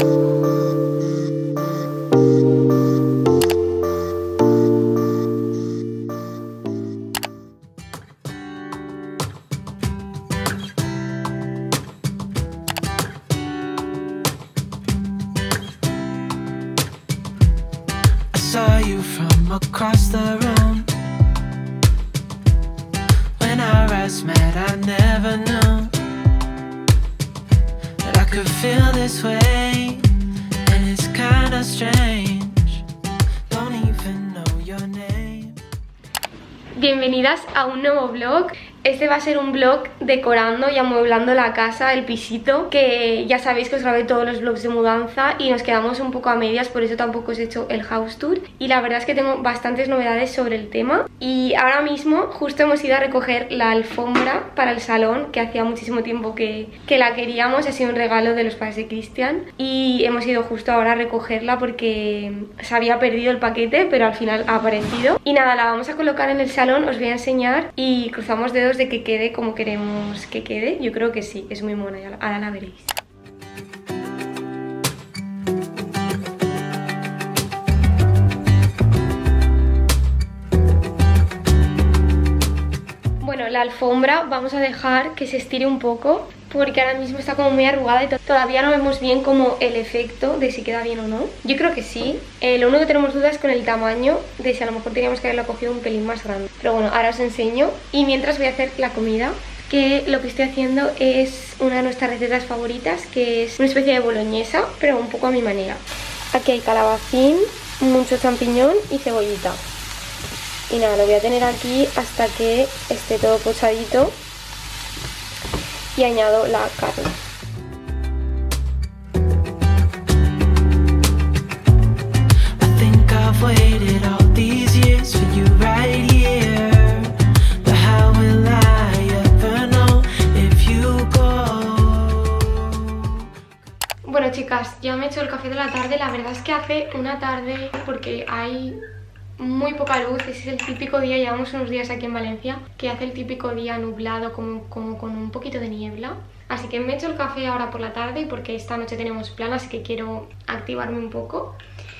Saw you from across the room. When our eyes met, I never knew that I could feel this way, and it's kinda strange. Don't even know your name. Bienvenidas a un nuevo vlog. Este va a ser un vlog decorando y amueblando la casa, el pisito, que ya sabéis que os grabé todos los vlogs de mudanza y nos quedamos un poco a medias, por eso tampoco os he hecho el house tour. Y la verdad es que tengo bastantes novedades sobre el tema. Y ahora mismo justo hemos ido a recoger la alfombra para el salón, que hacía muchísimo tiempo que la queríamos, ha sido un regalo de los padres de Cristian. Y hemos ido justo ahora a recogerla porque se había perdido el paquete, pero al final ha aparecido. Y nada, la vamos a colocar en el salón, os voy a enseñar y cruzamos dedos de que quede como queremos que quede. Yo creo que sí, es muy mona, ahora la veréis. Bueno, la alfombra vamos a dejar que se estire un poco porque ahora mismo está como muy arrugada y todavía no vemos bien como el efecto de si queda bien o no. Yo creo que sí. Lo único que tenemos dudas es con el tamaño, de si a lo mejor teníamos que haberla cogido un pelín más grande. Pero bueno, ahora os enseño. Y mientras voy a hacer la comida, que lo que estoy haciendo es una de nuestras recetas favoritas, que es una especie de boloñesa, pero un poco a mi manera. Aquí hay calabacín, mucho champiñón y cebollita. Y nada, lo voy a tener aquí hasta que esté todo pochadito. Y añado la carne. Bueno chicas, ya me he hecho el café de la tarde. La verdad es que hace una tarde, porque hay muy poca luz, ese es el típico día, llevamos unos días aquí en Valencia, que hace el típico día nublado, como con un poquito de niebla. Así que me he hecho el café ahora por la tarde porque esta noche tenemos plan, así que quiero activarme un poco.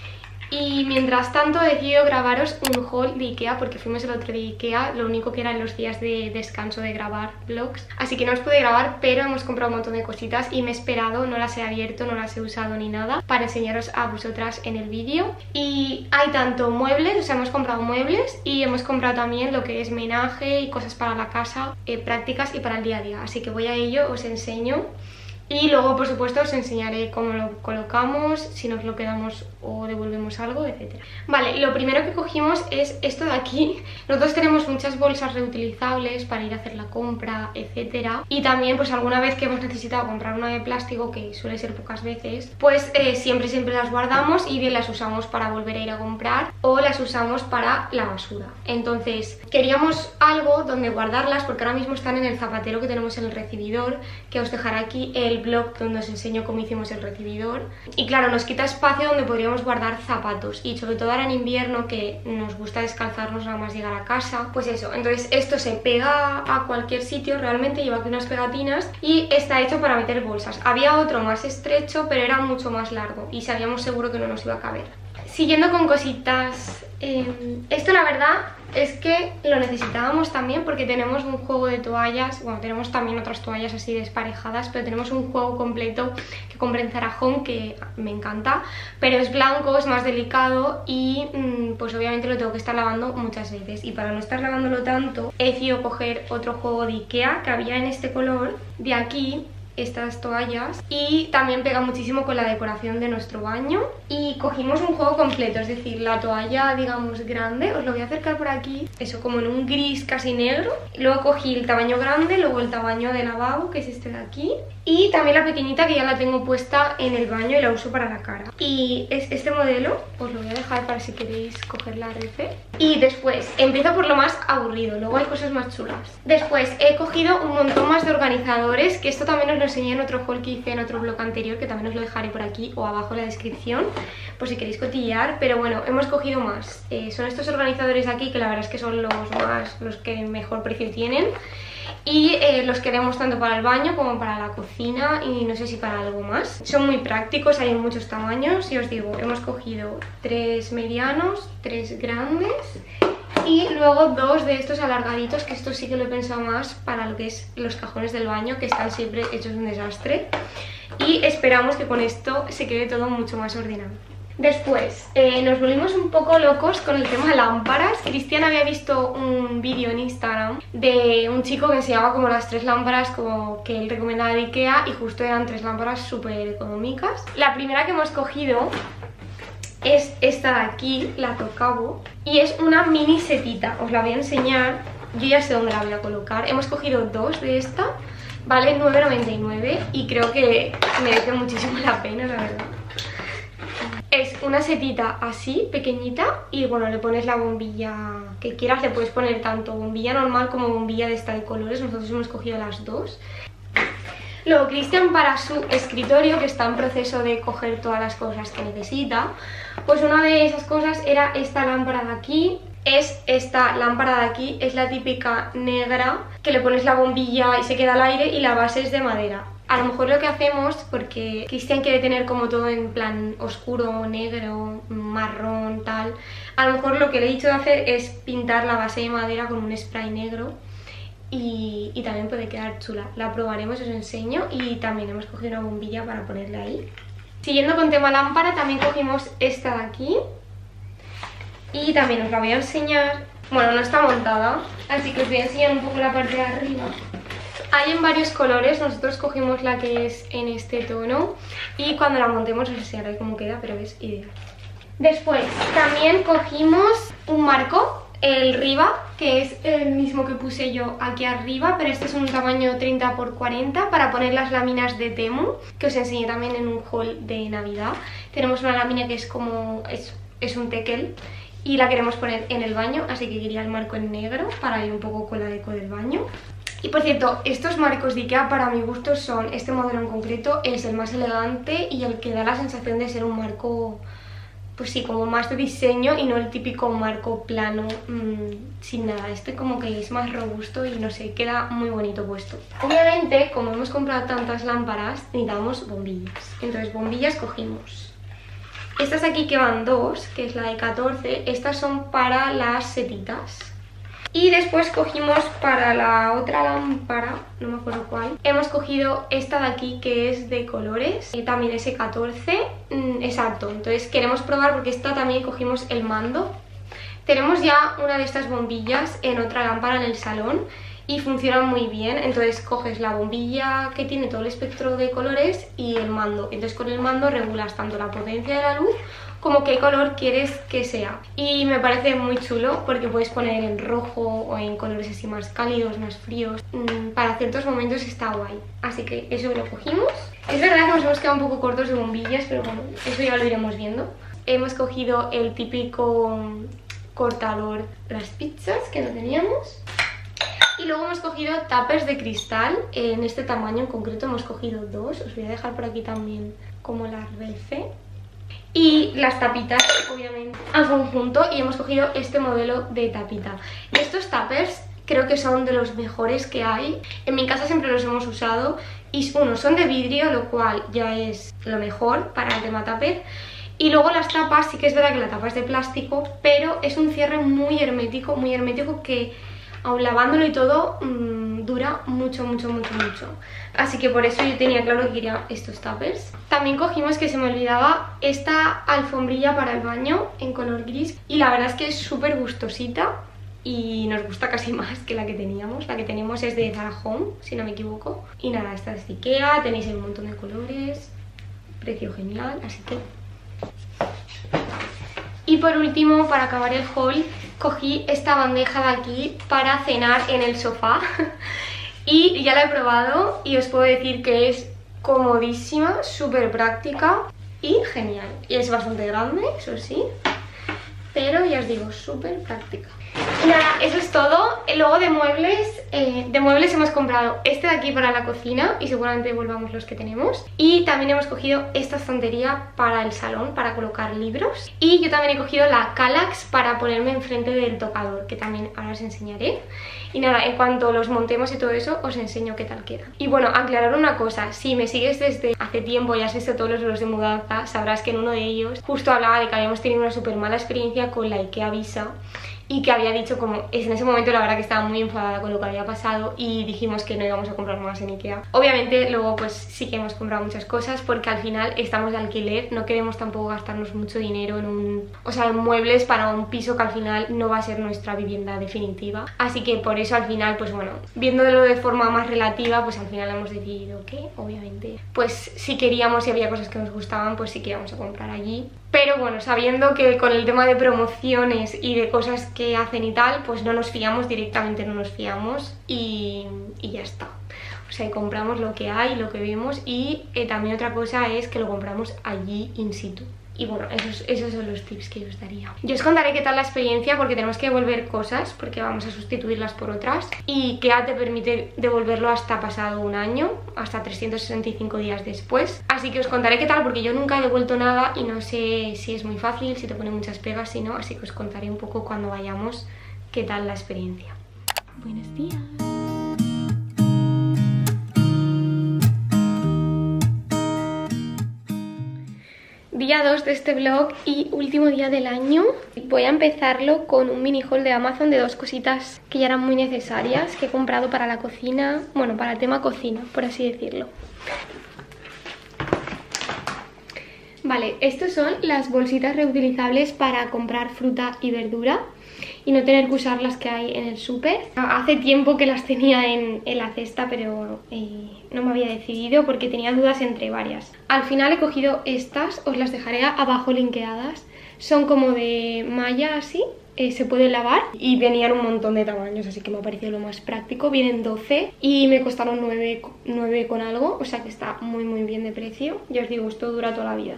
Y mientras tanto he decidido grabaros un haul de Ikea porque fuimos el otro día a Ikea, lo único que eran los días de descanso de grabar vlogs. Así que no os pude grabar, pero hemos comprado un montón de cositas y me he esperado, no las he abierto, no las he usado ni nada, para enseñaros a vosotras en el vídeo. Y hay tanto muebles, o sea, hemos comprado muebles y hemos comprado también lo que es menaje y cosas para la casa, prácticas y para el día a día. Así que voy a ello, os enseño. Y luego, por supuesto, os enseñaré cómo lo colocamos, si nos lo quedamos o devolvemos algo, etc. Vale, lo primero que cogimos es esto de aquí. Nosotros tenemos muchas bolsas reutilizables para ir a hacer la compra, etc. Y también, pues alguna vez que hemos necesitado comprar una de plástico, que suele ser pocas veces, pues siempre las guardamos y bien las usamos para volver a ir a comprar o las usamos para la basura. Entonces, queríamos algo donde guardarlas porque ahora mismo están en el zapatero que tenemos en el recibidor, que os dejaré aquí el blog donde os enseño cómo hicimos el recibidor. Y claro, nos quita espacio donde podríamos guardar zapatos y sobre todo ahora en invierno, que nos gusta descalzarnos nada más llegar a casa, pues eso. Entonces esto se pega a cualquier sitio, realmente lleva aquí unas pegatinas y está hecho para meter bolsas. Había otro más estrecho pero era mucho más largo y sabíamos seguro que no nos iba a caber. Siguiendo con cositas, esto la verdad es que lo necesitábamos también porque tenemos un juego de toallas, bueno, tenemos también otras toallas así desparejadas, pero tenemos un juego completo que compré en Zara Home que me encanta, pero es blanco, es más delicado y pues obviamente lo tengo que estar lavando muchas veces. Y para no estar lavándolo tanto, he decidido coger otro juego de Ikea que había en este color de aquí, estas toallas, y también pega muchísimo con la decoración de nuestro baño. Y cogimos un juego completo, es decir, la toalla digamos grande, os lo voy a acercar por aquí, eso como en un gris casi negro. Luego cogí el tamaño grande, luego el tamaño de lavabo, que es este de aquí, y también la pequeñita que ya la tengo puesta en el baño y la uso para la cara. Y es este modelo, os lo voy a dejar para si queréis coger la refe. Y después, empiezo por lo más aburrido, luego hay cosas más chulas. Después he cogido un montón más de organizadores, que esto también os lo enseñé en otro haul que hice en otro blog anterior, que también os lo dejaré por aquí o abajo en la descripción, por si queréis cotillear. Pero bueno, hemos cogido más. Son estos organizadores de aquí, que la verdad es que son los que mejor precio tienen. y los queremos tanto para el baño como para la cocina y no sé si para algo más. Son muy prácticos, hay en muchos tamaños y os digo, hemos cogido 3 medianos, 3 grandes y luego 2 de estos alargaditos, que esto sí que lo he pensado más para lo que es los cajones del baño, que están siempre hechos un desastre, y esperamos que con esto se quede todo mucho más ordenado. Después, nos volvimos un poco locos con el tema de lámparas. Cristian había visto un vídeo en Instagram de un chico que enseñaba como las 3 lámparas como que él recomendaba de Ikea, y justo eran 3 lámparas súper económicas. La primera que hemos cogido es esta de aquí, la Tocabo, y es una mini setita. Os la voy a enseñar, yo ya sé dónde la voy a colocar. Hemos cogido 2 de esta, vale 9,99 y creo que merece muchísimo la pena, la verdad. Es una setita así, pequeñita, y bueno, le pones la bombilla que quieras. Le puedes poner tanto bombilla normal como bombilla de esta de colores. Nosotros hemos cogido las 2. Luego Cristian, para su escritorio, que está en proceso de coger todas las cosas que necesita, pues una de esas cosas era esta lámpara de aquí. Esta lámpara de aquí es la típica negra, que le pones la bombilla y se queda al aire, y la base es de madera. A lo mejor lo que hacemos, porque Cristian quiere tener como todo en plan oscuro, negro, marrón, tal, a lo mejor lo que le he dicho de hacer es pintar la base de madera con un spray negro y también puede quedar chula. La probaremos, os enseño, y también hemos cogido una bombilla para ponerle ahí. Siguiendo con tema lámpara, también cogimos esta de aquí y también os la voy a enseñar. Bueno, no está montada, así que os voy a enseñar un poco la parte de arriba. Hay en varios colores, nosotros cogimos la que es en este tono y cuando la montemos os enseñaré cómo queda, pero es ideal. Después también cogimos un marco, el Riva, que es el mismo que puse yo aquí arriba, pero este es un tamaño 30 x 40 para poner las láminas de Temu, que os enseñé también en un haul de Navidad. Tenemos una lámina que es como, es un tekel, y la queremos poner en el baño, así que quería el marco en negro para ir un poco con la deco del baño. Y por cierto, estos marcos de Ikea para mi gusto son, este modelo en concreto es el más elegante y el que da la sensación de ser un marco, pues sí, como más de diseño y no el típico marco plano sin nada. Este como que es más robusto y no sé, queda muy bonito puesto. Obviamente, como hemos comprado tantas lámparas, necesitamos bombillas. Entonces bombillas cogimos estas aquí, que van 2, que es la de 14, estas son para las setitas. Y después cogimos para la otra lámpara, no me acuerdo cuál, hemos cogido esta de aquí, que es de colores, y también ese 14, exacto. Entonces queremos probar porque esta también cogimos el mando. Tenemos ya una de estas bombillas en otra lámpara en el salón y funcionan muy bien. Entonces coges la bombilla que tiene todo el espectro de colores y el mando. Entonces con el mando regulas tanto la potencia de la luz como qué color quieres que sea. Y me parece muy chulo porque puedes poner en rojo o en colores así más cálidos, más fríos. Para ciertos momentos está guay. Así que eso lo cogimos. Es verdad que nos hemos quedado un poco cortos de bombillas, pero bueno, eso ya lo iremos viendo. Hemos cogido el típico cortador de las pizzas que no teníamos. Y luego hemos cogido tuppers de cristal, en este tamaño en concreto hemos cogido 2. Os voy a dejar por aquí también como la refe. Y las tapitas, obviamente, al conjunto, y hemos cogido este modelo de tapita. Estos tuppers creo que son de los mejores que hay. En mi casa siempre los hemos usado y son de vidrio, lo cual ya es lo mejor para el tema tupper. Y luego las tapas, sí que es verdad que la tapa es de plástico, pero es un cierre muy hermético que aun lavándolo y todo dura mucho. Así que por eso yo tenía claro que quería estos tuppers. También cogimos, que se me olvidaba, esta alfombrilla para el baño en color gris. Y la verdad es que es súper gustosita y nos gusta casi más que la que teníamos. La que tenemos es de Zara Home, si no me equivoco. Y nada, esta es de Ikea, tenéis un montón de colores, precio genial, así que... Y por último, para acabar el haul, cogí esta bandeja de aquí para cenar en el sofá. Y ya la he probado y os puedo decir que es comodísima, súper práctica y genial. Y es bastante grande, eso sí, pero ya os digo, súper práctica. Y nada, eso es todo. Luego de muebles hemos comprado este de aquí para la cocina y seguramente volvamos los que tenemos. Y también hemos cogido esta estantería para el salón, para colocar libros. Y yo también he cogido la Kallax para ponerme enfrente del tocador, que también ahora os enseñaré. Y nada, en cuanto los montemos y todo eso, os enseño qué tal queda. Y bueno, aclarar una cosa, si me sigues desde hace tiempo y has visto todos los vlogs de mudanza, sabrás que en uno de ellos justo hablaba de que habíamos tenido una súper mala experiencia con la IKEA Visa y que había dicho como, en ese momento la verdad que estaba muy enfadada con lo que había pasado y dijimos que no íbamos a comprar más en IKEA. Obviamente luego pues sí que hemos comprado muchas cosas porque al final estamos de alquiler, no queremos tampoco gastarnos mucho dinero en muebles para un piso que al final no va a ser nuestra vivienda definitiva. Así que por eso al final pues bueno, viéndolo de forma más relativa, pues al final hemos decidido que obviamente pues si queríamos y había cosas que nos gustaban, pues sí que íbamos a comprar allí. Pero bueno, sabiendo que con el tema de promociones y de cosas que hacen y tal, pues no nos fiamos, directamente no nos fiamos y ya está. O sea, compramos lo que hay, lo que vemos y también otra cosa es que lo compramos allí in situ. Y bueno, esos son los tips que yo os daría. Yo os contaré qué tal la experiencia porque tenemos que devolver cosas porque vamos a sustituirlas por otras. Y IKEA te permite devolverlo hasta pasado un año, hasta 365 días después. Así que os contaré qué tal porque yo nunca he devuelto nada y no sé si es muy fácil, si te pone muchas pegas, si no. Así que os contaré un poco cuando vayamos qué tal la experiencia. Buenos días. Día 2 de este vlog y último día del año. Voy a empezarlo con un mini haul de Amazon de dos cositas que ya eran muy necesarias, que he comprado para la cocina, bueno, para el tema cocina, por así decirlo. Vale, estos son las bolsitas reutilizables para comprar fruta y verdura y no tener que usar las que hay en el súper. Hace tiempo que las tenía en la cesta, pero no me había decidido porque tenía dudas entre varias. Al final he cogido estas, os las dejaré abajo linkeadas. Son como de malla así, se pueden lavar y venían un montón de tamaños, así que me ha parecido lo más práctico. Vienen 12 y me costaron 9 con algo, o sea que está muy muy bien de precio. Ya os digo, esto dura toda la vida.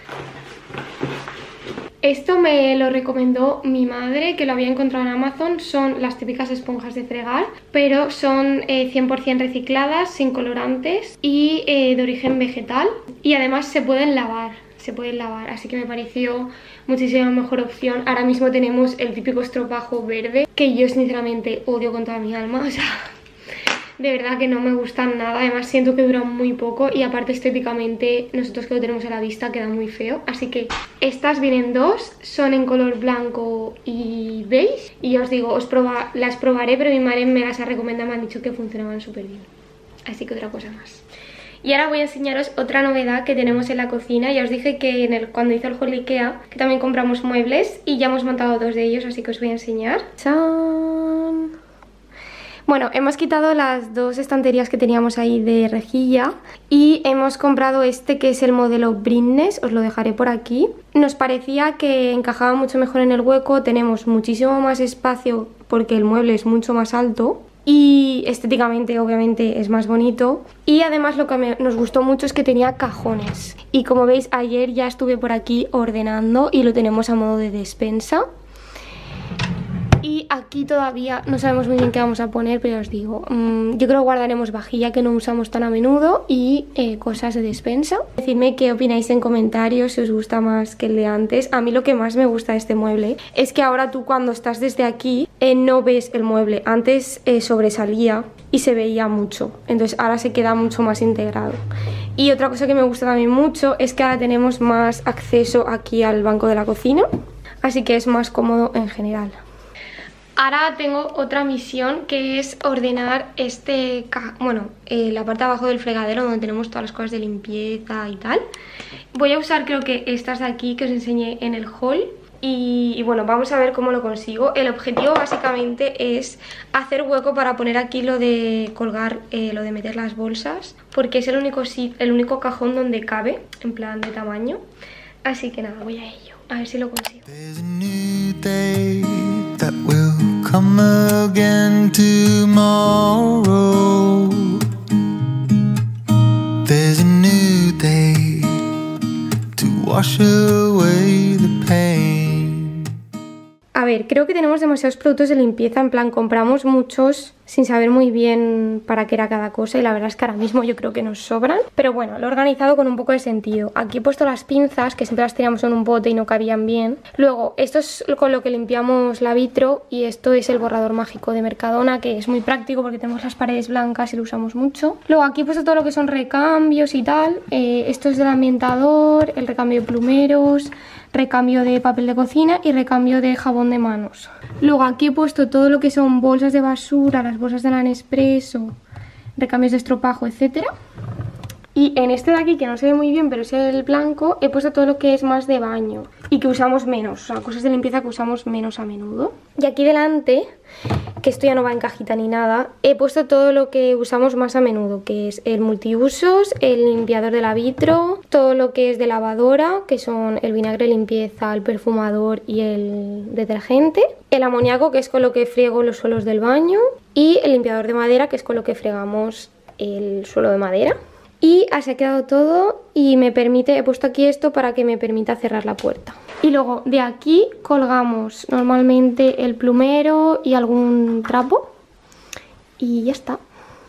Esto me lo recomendó mi madre, que lo había encontrado en Amazon. Son las típicas esponjas de fregar, pero son 100% recicladas, sin colorantes y de origen vegetal. Y además se pueden lavar, así que me pareció muchísima mejor opción. Ahora mismo tenemos el típico estropajo verde, que yo sinceramente odio con toda mi alma, o sea... De verdad que no me gustan nada, además siento que duran muy poco y aparte estéticamente nosotros que lo tenemos a la vista queda muy feo. Así que estas vienen dos, son en color blanco y beige y ya os digo, las probaré, pero mi madre me las ha recomendado, me han dicho que funcionaban súper bien. Así que otra cosa más. Y ahora voy a enseñaros otra novedad que tenemos en la cocina. Ya os dije que cuando hice el haul IKEA que también compramos muebles y ya hemos montado dos de ellos, así que os voy a enseñar. ¡Chán! Bueno, hemos quitado las dos estanterías que teníamos ahí de rejilla y hemos comprado este que es el modelo Brightness, os lo dejaré por aquí. Nos parecía que encajaba mucho mejor en el hueco, tenemos muchísimo más espacio porque el mueble es mucho más alto y estéticamente obviamente es más bonito. Y además lo que nos gustó mucho es que tenía cajones y como veis ayer ya estuve por aquí ordenando y lo tenemos a modo de despensa. Y aquí todavía no sabemos muy bien qué vamos a poner, pero ya os digo, yo creo que guardaremos vajilla que no usamos tan a menudo y cosas de despensa. Decidme qué opináis en comentarios, si os gusta más que el de antes. A mí lo que más me gusta de este mueble es que ahora tú cuando estás desde aquí no ves el mueble. Antes sobresalía y se veía mucho, entonces ahora se queda mucho más integrado. Y otra cosa que me gusta también mucho es que ahora tenemos más acceso aquí al banco de la cocina, así que es más cómodo en general. Ahora tengo otra misión que es ordenar la parte de abajo del fregadero donde tenemos todas las cosas de limpieza y tal. Voy a usar creo que estas de aquí que os enseñé en el haul y bueno, vamos a ver cómo lo consigo. El objetivo básicamente es hacer hueco para poner aquí lo de colgar, lo de meter las bolsas, porque es el único cajón donde cabe, en plan de tamaño. Así que nada, voy a ello, a ver si lo consigo. Come again tomorrow. There's a new day to wash away the pain. A ver, creo que tenemos demasiados productos de limpieza, en plan compramos muchos sin saber muy bien para qué era cada cosa y la verdad es que ahora mismo yo creo que nos sobran. Pero bueno, lo he organizado con un poco de sentido. Aquí he puesto las pinzas, que siempre las teníamos en un bote y no cabían bien. Luego, esto es con lo que limpiamos la vitro y esto es el borrador mágico de Mercadona, que es muy práctico porque tenemos las paredes blancas y lo usamos mucho. Luego aquí he puesto todo lo que son recambios y tal. Esto es del ambientador, el recambio de plumeros, recambio de papel de cocina y recambio de jabón de manos. Luego aquí he puesto todo lo que son bolsas de basura, las bolsas de la Nespresso, recambios de estropajo, etcétera. Y en este de aquí, que no se ve muy bien, pero es el blanco, he puesto todo lo que es más de baño y que usamos menos, o sea, cosas de limpieza que usamos menos a menudo. Y aquí delante, que esto ya no va en cajita ni nada, he puesto todo lo que usamos más a menudo, que es el multiusos, el limpiador de la vitro, todo lo que es de lavadora, que son el vinagre de limpieza, el perfumador y el detergente, el amoníaco, que es con lo que friego los suelos del baño, y el limpiador de madera, que es con lo que fregamos el suelo de madera. Y así ha quedado todo y me permite, he puesto aquí esto para que me permita cerrar la puerta. Y luego de aquí colgamos normalmente el plumero y algún trapo y ya está.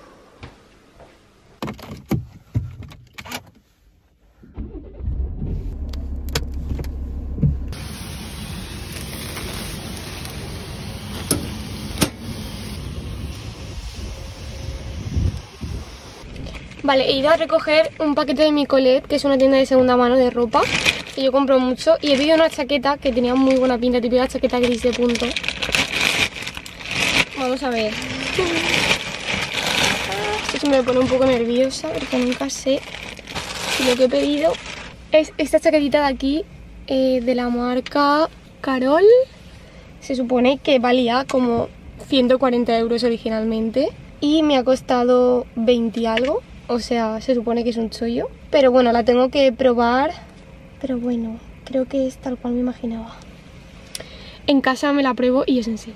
Vale, he ido a recoger un paquete de Micolet, que es una tienda de segunda mano de ropa, que yo compro mucho, y he pedido una chaqueta que tenía muy buena pinta, típica chaqueta gris de punto. Vamos a ver. Esto me pone un poco nerviosa porque nunca sé si lo que he pedido es esta chaquetita de aquí, de la marca Carol. Se supone que valía como 140 euros originalmente y me ha costado 20 y algo. O sea, se supone que es un chollo. Pero bueno, la tengo que probar. Pero bueno, creo que es tal cual me imaginaba. En casa me la pruebo y os enseño.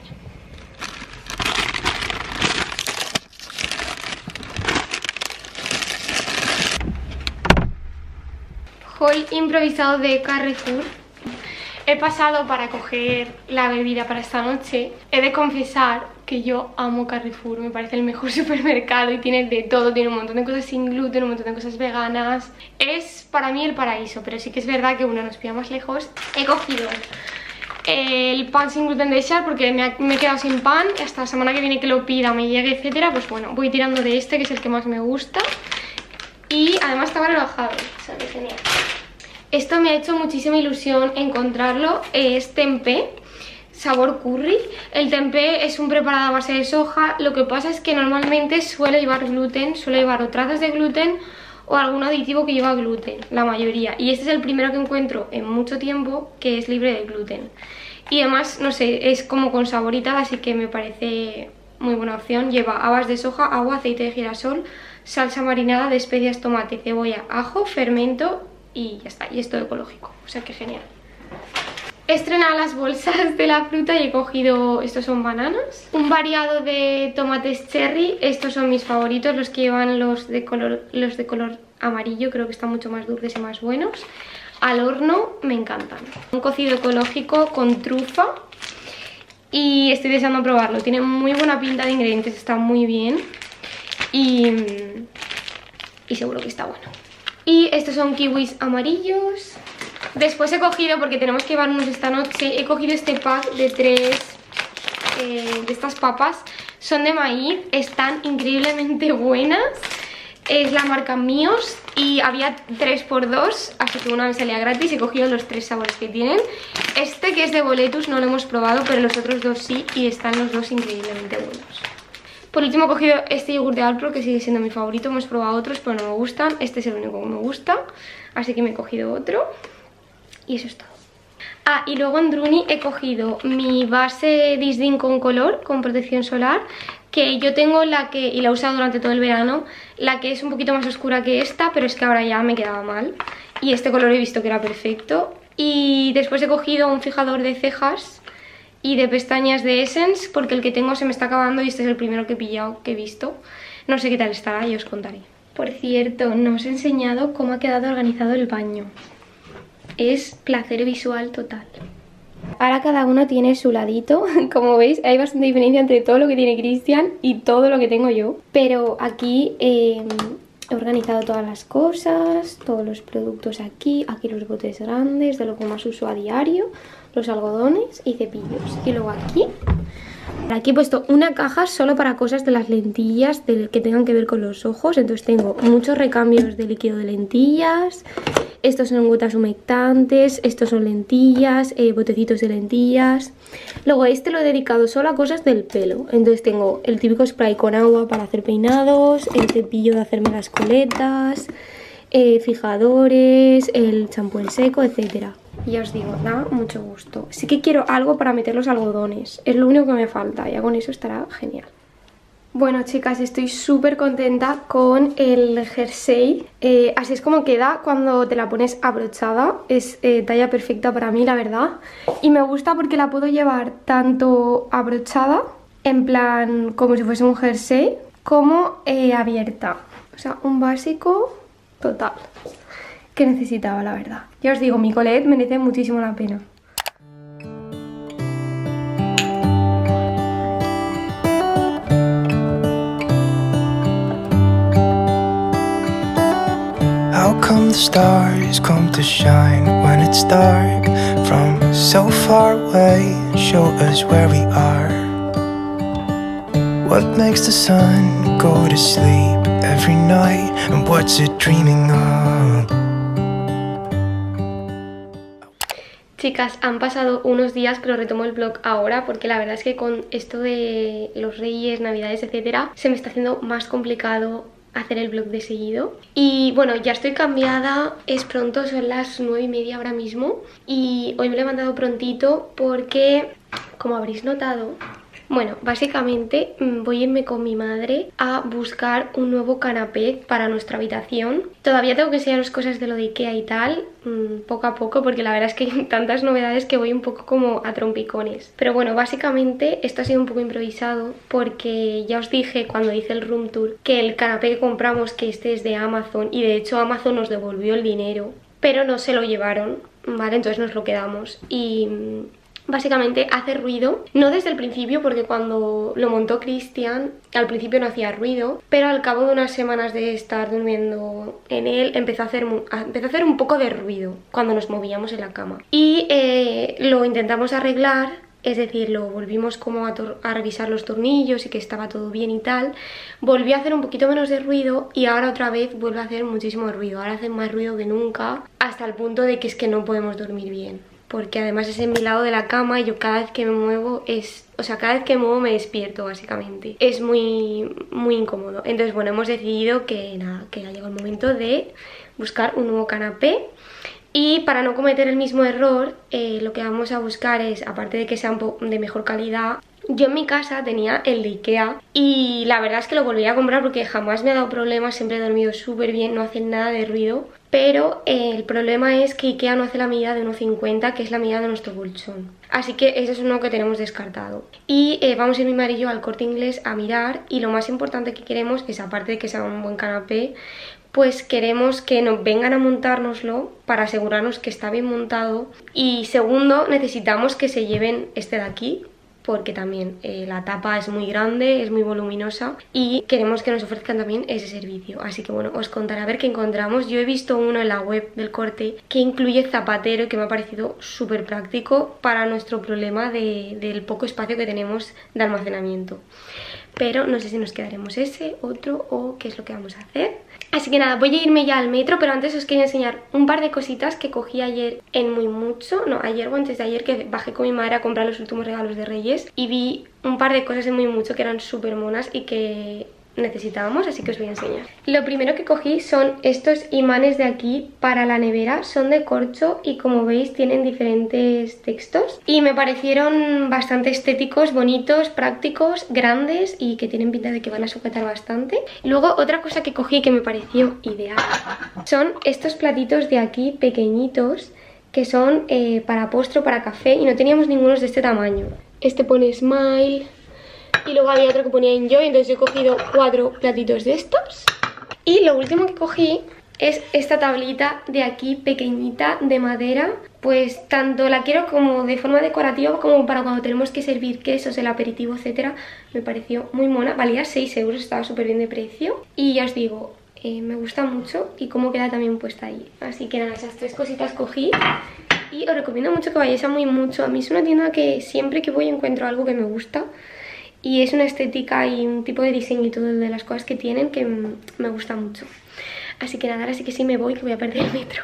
Haul improvisado de Carrefour. He pasado para coger la bebida para esta noche. He de confesar que yo amo Carrefour, me parece el mejor supermercado y tiene de todo, tiene un montón de cosas sin gluten, un montón de cosas veganas. Es para mí el paraíso, pero sí que es verdad que uno nos pilla más lejos. He cogido el pan sin gluten de Char porque me he quedado sin pan. Hasta la semana que viene que lo pida, me llegue, etcétera. Pues bueno, voy tirando de este, que es el que más me gusta. Y además estaba rebajado, o sea que genial. Esto me ha hecho muchísima ilusión encontrarlo, es tempeh, sabor curry. El tempeh es un preparado a base de soja, lo que pasa es que normalmente suele llevar gluten, suele llevar o trazas de gluten o algún aditivo que lleva gluten, la mayoría. Y este es el primero que encuentro en mucho tiempo que es libre de gluten. Y además, no sé, es como con sabor y tal, así que me parece muy buena opción. Lleva habas de soja, agua, aceite de girasol, salsa marinada de especias, tomate, cebolla, ajo, fermento y ya está, y es todo ecológico, o sea que genial. He estrenado las bolsas de la fruta y he cogido, estos son bananas, un variado de tomates cherry, estos son mis favoritos, los que llevan los de color amarillo, creo que están mucho más dulces y más buenos. Al horno me encantan. Un cocido ecológico con trufa y estoy deseando probarlo, tiene muy buena pinta de ingredientes, está muy bien y seguro que está bueno. Y estos son kiwis amarillos. Después he cogido, porque tenemos que llevarnos esta noche, he cogido este pack de 3 de estas papas. Son de maíz, están increíblemente buenas. Es la marca Míos y había 3×2, así que una me salía gratis. He cogido los 3 sabores que tienen. Este, que es de boletus, no lo hemos probado, pero los otros 2 sí, y están los 2 increíblemente buenos. Por último he cogido este yogur de Alpro, que sigue siendo mi favorito. Hemos probado otros, pero no me gustan. Este es el único que me gusta, así que me he cogido otro. Y eso es todo. Ah, y luego en Druni he cogido mi base Disdin con color, con protección solar, que yo tengo la que, y la he usado durante todo el verano, la que es un poquito más oscura que esta, pero es que ahora ya me quedaba mal. Y este color he visto que era perfecto. Y después he cogido un fijador de cejas y de pestañas de Essence, porque el que tengo se me está acabando y este es el primero que he pillado, que he visto. No sé qué tal estará y os contaré. Por cierto, no os he enseñado cómo ha quedado organizado el baño. Es placer visual total. Ahora cada uno tiene su ladito. Como veis, hay bastante diferencia entre todo lo que tiene Cristian y todo lo que tengo yo. Pero aquí he organizado todas las cosas, todos los productos aquí. Aquí los botes grandes de lo que más uso a diario, los algodones y cepillos. Y luego aquí he puesto una caja solo para cosas de las lentillas que tengan que ver con los ojos. Entonces tengo muchos recambios de líquido de lentillas. Estos son gotas humectantes, estos son lentillas, botecitos de lentillas. Luego este lo he dedicado solo a cosas del pelo. Entonces tengo el típico spray con agua para hacer peinados, el cepillo de hacerme las coletas, fijadores, el champú en seco, etcétera. Ya os digo, da mucho gusto. Sí que quiero algo para meter los algodones. Es lo único que me falta. Ya con eso estará genial. Bueno, chicas, estoy súper contenta con el jersey. Así es como queda cuando te la pones abrochada. Es talla perfecta para mí, la verdad. Y me gusta porque la puedo llevar tanto abrochada, en plan como si fuese un jersey, como abierta. O sea, un básico total que necesitaba, la verdad. Ya os digo, mi colet merece muchísimo la pena. How come the stars come to shine when it's dark from so far away? Show us where we are. What makes the sun go to sleep every night, and what's it dreaming of? Chicas, han pasado unos días, pero retomo el vlog ahora porque la verdad es que con esto de los Reyes, Navidades, etcétera, se me está haciendo más complicado hacer el vlog de seguido. Y bueno, ya estoy cambiada, es pronto, son las 9:30 ahora mismo. Y hoy me he levantado prontito porque, como habréis notado, bueno, básicamente voy a irme con mi madre a buscar un nuevo canapé para nuestra habitación. Todavía tengo que enseñaros cosas de lo de Ikea y tal, poco a poco, porque la verdad es que hay tantas novedades que voy un poco como a trompicones. Pero bueno, básicamente esto ha sido un poco improvisado porque ya os dije cuando hice el room tour que el canapé que compramos, que este es de Amazon, y de hecho Amazon nos devolvió el dinero, pero no se lo llevaron, ¿vale? Entonces nos lo quedamos y básicamente hace ruido, no desde el principio porque cuando lo montó Cristian al principio no hacía ruido, pero al cabo de unas semanas de estar durmiendo en él empezó a hacer un poco de ruido cuando nos movíamos en la cama. Y lo intentamos arreglar, es decir, lo volvimos como a revisar los tornillos y que estaba todo bien y tal. Volvió a hacer un poquito menos de ruido y ahora otra vez vuelve a hacer muchísimo ruido. Ahora hace más ruido que nunca, hasta el punto de que es que no podemos dormir bien. Porque además es en mi lado de la cama y yo cada vez que me muevo cada vez que me muevo me despierto básicamente. Es muy incómodo. Entonces bueno, hemos decidido que nada, que ha llegado el momento de buscar un nuevo canapé. Y para no cometer el mismo error, lo que vamos a buscar es, aparte de que sea de mejor calidad, yo en mi casa tenía el de Ikea y la verdad es que lo volví a comprar porque jamás me ha dado problemas, siempre he dormido súper bien, no hace nada de ruido. Pero el problema es que Ikea no hace la medida de 1,50, que es la medida de nuestro colchón. Así que ese es uno que tenemos descartado. Y vamos a ir mi marido y yo al Corte Inglés a mirar. Y lo más importante que queremos es, aparte de que sea un buen canapé, pues queremos que nos vengan a montárnoslo para asegurarnos que está bien montado. Y segundo, necesitamos que se lleven este de aquí, porque también la tapa es muy grande, es muy voluminosa y queremos que nos ofrezcan también ese servicio. Así que bueno, os contaré a ver qué encontramos. Yo he visto uno en la web del Corte que incluye zapatero y que me ha parecido súper práctico para nuestro problema del poco espacio que tenemos de almacenamiento. Pero no sé si nos quedaremos ese, otro o qué es lo que vamos a hacer. Así que nada, voy a irme ya al metro, pero antes os quería enseñar un par de cositas que cogí ayer en Muy Mucho. No, ayer o antes de ayer, que bajé con mi madre a comprar los últimos regalos de Reyes. Y vi un par de cosas en Muy Mucho que eran súper monas y que necesitábamos, así que os voy a enseñar. Lo primero que cogí son estos imanes de aquí para la nevera, son de corcho y como veis tienen diferentes textos y me parecieron bastante estéticos, bonitos, prácticos, grandes y que tienen pinta de que van a sujetar bastante. Luego otra cosa que cogí que me pareció ideal son estos platitos de aquí pequeñitos que son para postre o para café y no teníamos ninguno de este tamaño. Este pone Smile. Y luego había otro que ponía Enjoy, entonces yo he cogido 4 platitos de estos. Y lo último que cogí es esta tablita de aquí pequeñita de madera pues tanto la quiero como de forma decorativa como para cuando tenemos que servir quesos, el aperitivo, etcétera. Me pareció muy mona, valía 6 euros, estaba súper bien de precio. Y ya os digo, me gusta mucho y cómo queda también puesta ahí. Así que nada, esas 3 cositas cogí. Y os recomiendo mucho que vayáis a Muy Mucho. A mí es una tienda que siempre que voy encuentro algo que me gusta. Y es una estética y un tipo de diseño y todo de las cosas que tienen que me gusta mucho. Así que nada, ahora sí que sí me voy, que voy a perder el metro.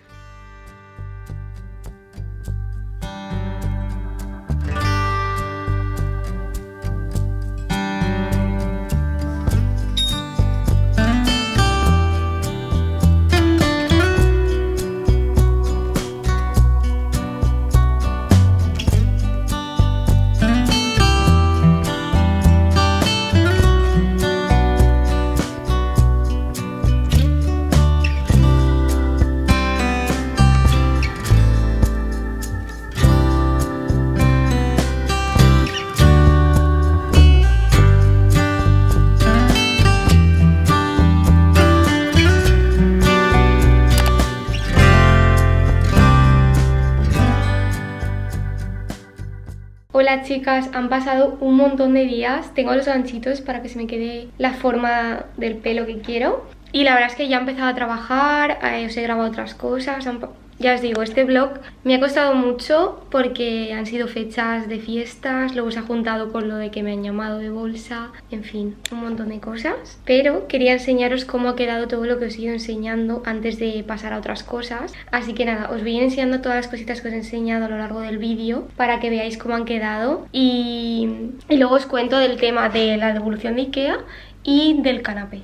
Hola chicas, han pasado un montón de días, tengo los ganchitos para que se me quede la forma del pelo que quiero y la verdad es que ya he empezado a trabajar, os he grabado otras cosas, ya os digo, este vlog me ha costado mucho porque han sido fechas de fiestas, luego se ha juntado con lo de que me han llamado de bolsa, en fin, un montón de cosas. Pero quería enseñaros cómo ha quedado todo lo que os he ido enseñando antes de pasar a otras cosas. Así que nada, os voy a ir enseñando todas las cositas que os he enseñado a lo largo del vídeo para que veáis cómo han quedado y luego os cuento del tema de la devolución de Ikea y del canapé.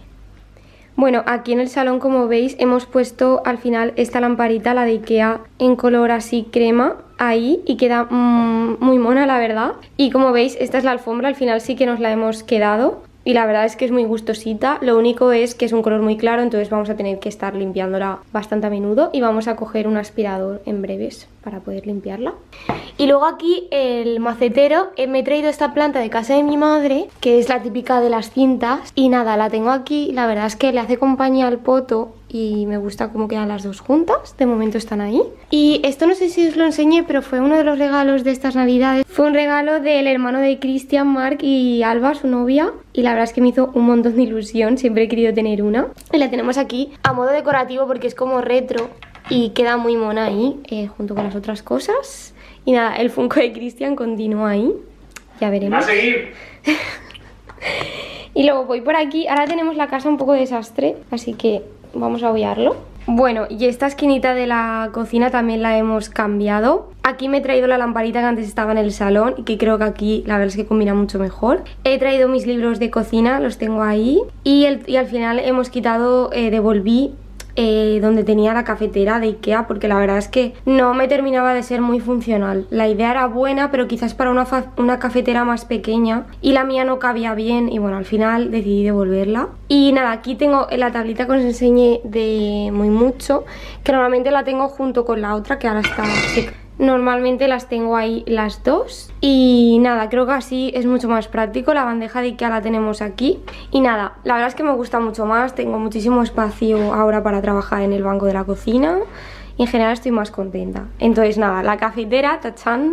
Bueno, aquí en el salón, como veis, hemos puesto al final esta lamparita, la de Ikea, en color así crema, ahí, y queda muy mona, la verdad. Y como veis, esta es la alfombra, al final sí que nos la hemos quedado. Y la verdad es que es muy gustosita, lo único es que es un color muy claro, entonces vamos a tener que estar limpiándola bastante a menudo y vamos a coger un aspirador en breves para poder limpiarla. Y luego aquí el macetero, me he traído esta planta de casa de mi madre, que es la típica de las cintas, y nada, la tengo aquí, la verdad es que le hace compañía al poto y me gusta cómo quedan las dos juntas, de momento están ahí. Y esto no sé si os lo enseñé, pero fue uno de los regalos de estas navidades. Fue un regalo del hermano de Cristian, Marc y Alba, su novia, y la verdad es que me hizo un montón de ilusión, siempre he querido tener una. Y la tenemos aquí a modo decorativo porque es como retro y queda muy mona ahí, junto con las otras cosas. Y nada, el Funko de Cristian continúa ahí, ya veremos. ¡Va a seguir! Y luego voy por aquí, ahora tenemos la casa un poco desastre, así que vamos a obviarlo. Bueno, y esta esquinita de la cocina también la hemos cambiado. Aquí me he traído la lamparita que antes estaba en el salón y que creo que aquí la verdad es que combina mucho mejor. He traído mis libros de cocina, los tengo ahí. Y al final hemos quitado, devolví donde tenía la cafetera de Ikea, porque la verdad es que no me terminaba de ser muy funcional. La idea era buena, pero quizás para una cafetera más pequeña y la mía no cabía bien y bueno, al final decidí devolverla. Y nada, aquí tengo la tablita que os enseñé de Muy Mucho, que normalmente la tengo junto con la otra que ahora está seca. Normalmente las tengo ahí las dos. Y nada, creo que así es mucho más práctico. La bandeja de Ikea la tenemos aquí. Y nada, la verdad es que me gusta mucho más. Tengo muchísimo espacio ahora para trabajar en el banco de la cocina. Y en general estoy más contenta. Entonces nada, la cafetera, tachán.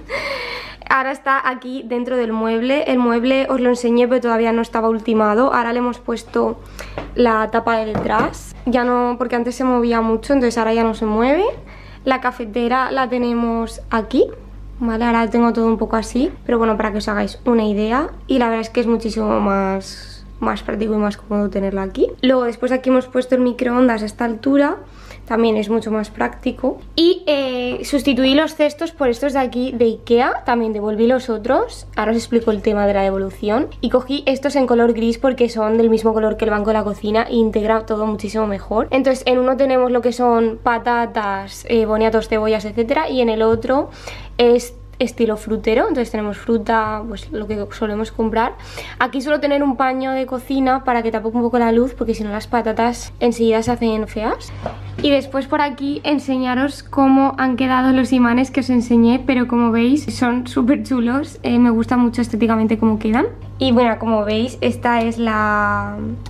Ahora está aquí dentro del mueble. El mueble os lo enseñé pero todavía no estaba ultimado. Ahora le hemos puesto la tapa de detrás. Ya no, porque antes se movía mucho, entonces ahora ya no se mueve. La cafetera la tenemos aquí, ¿vale? Ahora tengo todo un poco así, pero bueno, para que os hagáis una idea. Y la verdad es que es muchísimo más práctico y más cómodo tenerla aquí. Luego después aquí hemos puesto el microondas a esta altura, también es mucho más práctico. Y sustituí los cestos por estos de aquí de Ikea, también devolví los otros. Ahora os explico el tema de la devolución. Y cogí estos en color gris porque son del mismo color que el banco de la cocina e integra todo muchísimo mejor. Entonces en uno tenemos lo que son patatas, boniatos, cebollas, etcétera, y en el otro es estilo frutero, entonces tenemos fruta, pues lo que solemos comprar. Aquí suelo tener un paño de cocina para que tape un poco la luz, porque si no las patatas enseguida se hacen feas. Y después por aquí enseñaros cómo han quedado los imanes que os enseñé, pero como veis son súper chulos, me gusta mucho estéticamente cómo quedan. Y bueno, como veis esta es la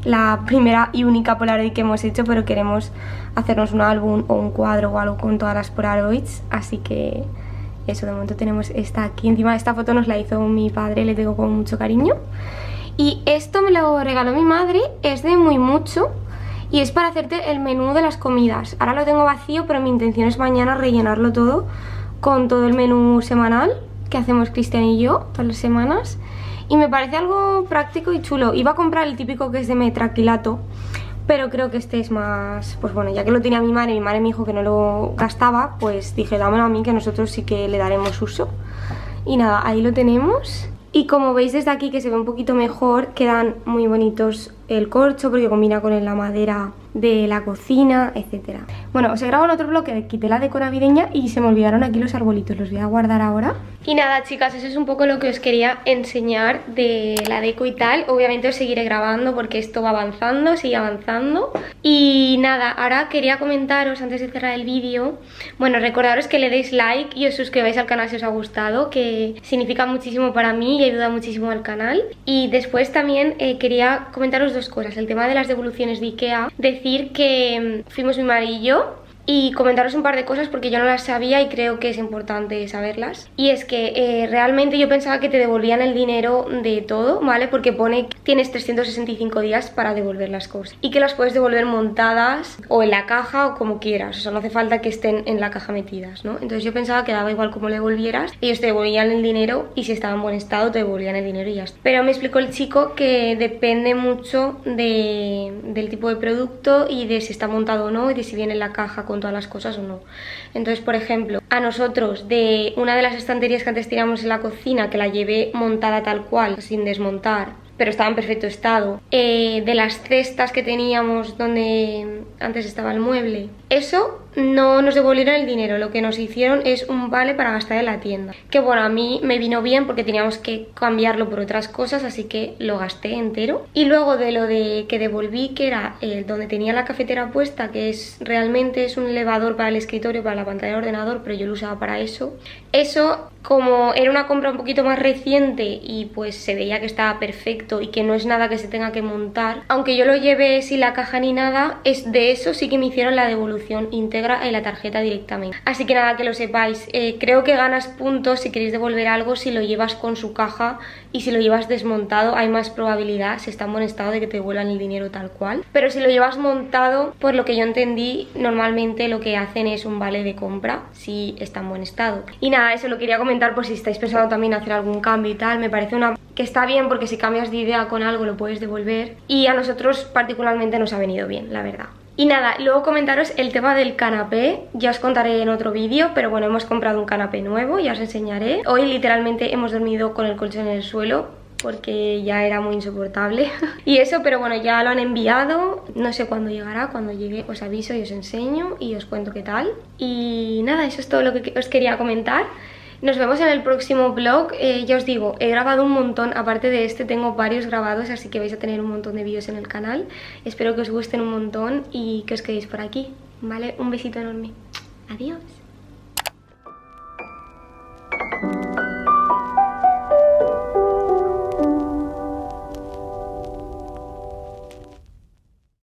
la primera y única Polaroid que hemos hecho, pero queremos hacernos un álbum o un cuadro o algo con todas las Polaroids, así que eso, de momento tenemos esta aquí. Encima esta foto nos la hizo mi padre, le tengo con mucho cariño. Y esto me lo regaló mi madre, es de Muy Mucho y es para hacerte el menú de las comidas. Ahora lo tengo vacío, pero mi intención es mañana rellenarlo todo con todo el menú semanal que hacemos Cristian y yo todas las semanas. Y me parece algo práctico y chulo. Iba a comprar el típico que es de metraquilato, pero creo que este es más... Pues bueno, ya que lo tenía mi madre me dijo que no lo gastaba, pues dije, dámelo a mí, que nosotros sí que le daremos uso. Y nada, ahí lo tenemos. Y como veis desde aquí, que se ve un poquito mejor, quedan muy bonitos el corcho porque combina con la madera de la cocina, etcétera. Bueno, os he grabado en otro bloque, quité la deco navideña y se me olvidaron aquí los arbolitos, los voy a guardar ahora. Y nada, chicas, eso es un poco lo que os quería enseñar de la deco y tal. Obviamente os seguiré grabando porque esto va avanzando, sigue avanzando. Y nada, ahora quería comentaros antes de cerrar el vídeo, bueno, recordaros que le deis like y os suscribáis al canal si os ha gustado, que significa muchísimo para mí y ayuda muchísimo al canal. Y después también quería comentaros dos cosas, el tema de las devoluciones de Ikea. Decir que fuimos mi marido y yo, y comentaros un par de cosas porque yo no las sabía y creo que es importante saberlas. Y es que realmente yo pensaba que te devolvían el dinero de todo, ¿vale? Porque pone que tienes 365 días para devolver las cosas y que las puedes devolver montadas o en la caja o como quieras, o sea, no hace falta que estén en la caja metidas, ¿no? Entonces yo pensaba que daba igual cómo le devolvieras, ellos te devolvían el dinero y si estaba en buen estado te devolvían el dinero y ya está. Pero me explicó el chico que depende mucho del tipo de producto y de si está montado o no y de si viene en la caja con todas las cosas o no. Entonces, por ejemplo, a nosotros de una de las estanterías que antes teníamos en la cocina, que la llevé montada tal cual, sin desmontar, pero estaba en perfecto estado, de las cestas que teníamos donde antes estaba el mueble, eso no nos devolvieron el dinero, lo que nos hicieron es un vale para gastar en la tienda, que bueno, a mí me vino bien porque teníamos que cambiarlo por otras cosas, así que lo gasté entero. Y luego de lo de que devolví, que era donde tenía la cafetera puesta, que realmente es un elevador para el escritorio, para la pantalla de ordenador, pero yo lo usaba para eso. Eso, como era una compra un poquito más reciente y pues se veía que estaba perfecto y que no es nada que se tenga que montar, aunque yo lo llevé sin la caja ni nada, es de eso sí que me hicieron la devolución íntegra en la tarjeta directamente. Así que nada, que lo sepáis. Creo que ganas puntos si queréis devolver algo si lo llevas con su caja, y si lo llevas desmontado hay más probabilidad, si está en buen estado, de que te devuelvan el dinero tal cual. Pero si lo llevas montado, por lo que yo entendí, normalmente lo que hacen es un vale de compra si está en buen estado. Y nada, eso lo quería comentar por si estáis pensando también hacer algún cambio y tal. Me parece que está bien porque si cambias de idea con algo lo puedes devolver, y a nosotros particularmente nos ha venido bien, la verdad. Y nada, luego comentaros el tema del canapé, ya os contaré en otro vídeo, pero bueno, hemos comprado un canapé nuevo, ya os enseñaré. Hoy literalmente hemos dormido con el colchón en el suelo porque ya era muy insoportable. Y eso, pero bueno, ya lo han enviado, no sé cuándo llegará, cuando llegue os aviso y os enseño y os cuento qué tal. Y nada, eso es todo lo que os quería comentar. Nos vemos en el próximo vlog. Ya os digo, he grabado un montón, aparte de este tengo varios grabados, así que vais a tener un montón de vídeos en el canal. Espero que os gusten un montón y que os quedéis por aquí, ¿vale? Un besito enorme. Adiós.